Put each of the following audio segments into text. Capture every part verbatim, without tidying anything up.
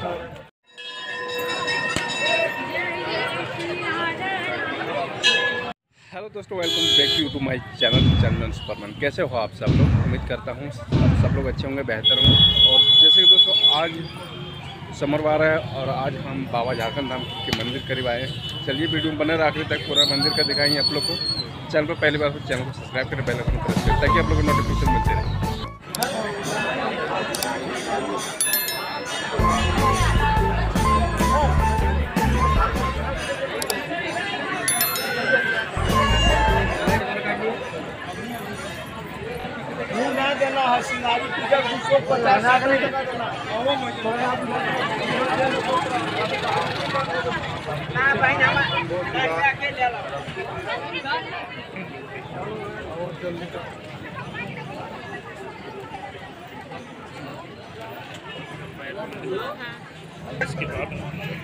Hello दोस्तों, welcome back you to my channel Chandan superman. कैसे हो आप सब लोग? उम्मीद करता हूँ आप सब लोग अच्छे होंगे, बेहतर होंगे। और जैसे कि दोस्तों आज समरवार है और आज हम बाबा झारखंड धाम के मंदिर करीब आए हैं। चलिए वीडियो में बने रहे आखिर तक, पूरा मंदिर का दिखाएंगे आप लोग को। चैनल पर पहली बार तो चैनल को सब्सक्राइब करें, बेल आइकन प्रेस करें ताकि आप लोग को नोटिफिकेशन मिलते रहे। देना है सिंगारी पूजा दो सौ पचास ना भाई ना के ले लो। इसके बाद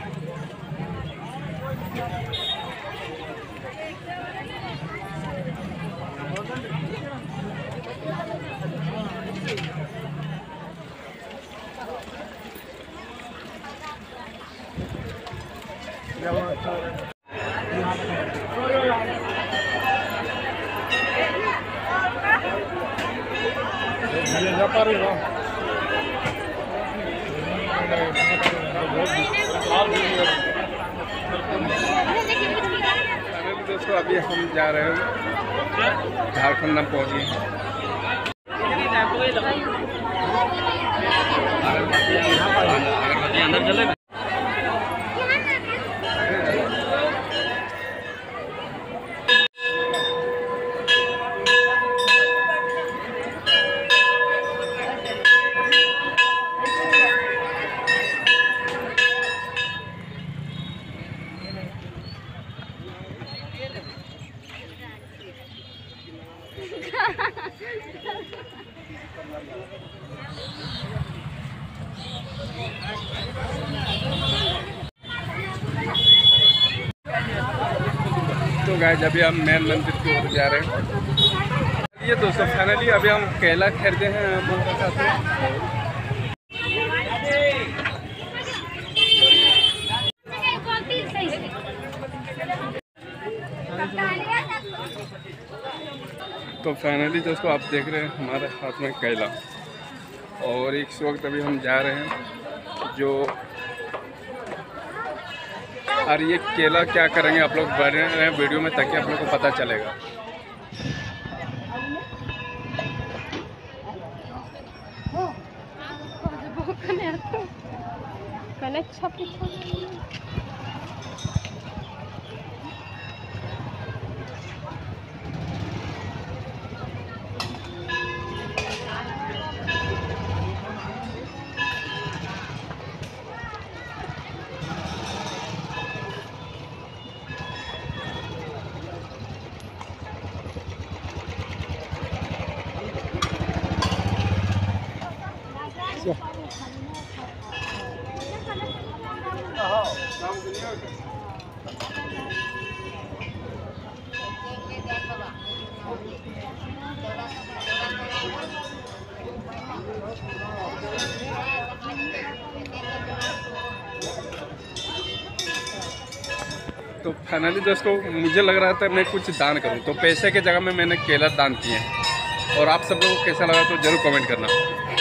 दोस्तों अभी हम जा रहे हैं झारखंड में पहुँच गए हैं। तो गाइस अभी हम मेन मंदिर की ओर जा रहे हैं। ये दोस्तों फाइनली अभी हम केला खरीदे हैं हम तो फाइनली दोस्तों आप देख रहे हैं हमारे हाथ में केला, और इस वक्त अभी हम जा रहे हैं जो और ये केला क्या करेंगे आप लोग बने रहे हैं वीडियो में ताकि आप लोग को पता चलेगा। तो फाइनली दोस्तों मुझे लग रहा था मैं कुछ दान करूं, तो पैसे के जगह में मैंने केला दान किए हैं। और आप सब लोगों को कैसा लगा तो ज़रूर कमेंट करना।